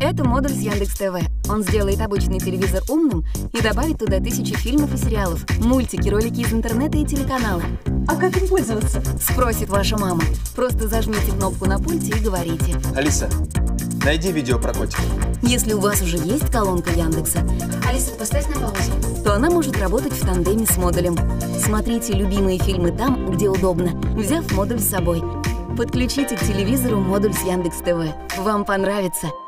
Это модуль с Яндекс.ТВ. Он сделает обычный телевизор умным и добавит туда тысячи фильмов и сериалов, мультики, ролики из интернета и телеканала. А как им пользоваться? Спросит ваша мама. Просто зажмите кнопку на пульте и говорите. Алиса, найди видео про котика. Если у вас уже есть колонка Яндекса, Алиса, поставь на паузу. то она может работать в тандеме с модулем. Смотрите любимые фильмы там, где удобно, взяв модуль с собой. Подключите к телевизору модуль с Яндекс.ТВ. Вам понравится.